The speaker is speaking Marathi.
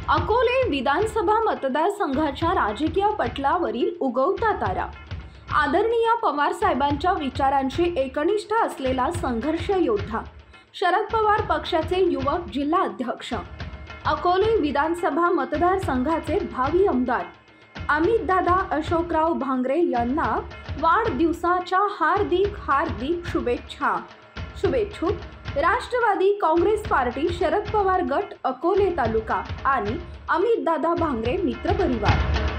अकोले विधानसभा मतदारसंघाच्या राजकीय पटलावरील उगवता तारा, आदरणीय पवार साहेबांच्या विचारांशी एकनिष्ठ असलेला संघर्ष योद्धा, शरद पवार पक्षाचे युवक जिल्हा अध्यक्ष, अकोले विधानसभा मतदारसंघाचे भावी आमदार अमितदादा अशोकराव भांगरे यांना वाढदिवसाच्या हार्दिक शुभेच्छा। शुभेच्छुक राष्ट्रवादी काँग्रेस पार्टी, शरद पवार गट, अकोले तालुका आणि अमितदादा भांगरे मित्र परिवार।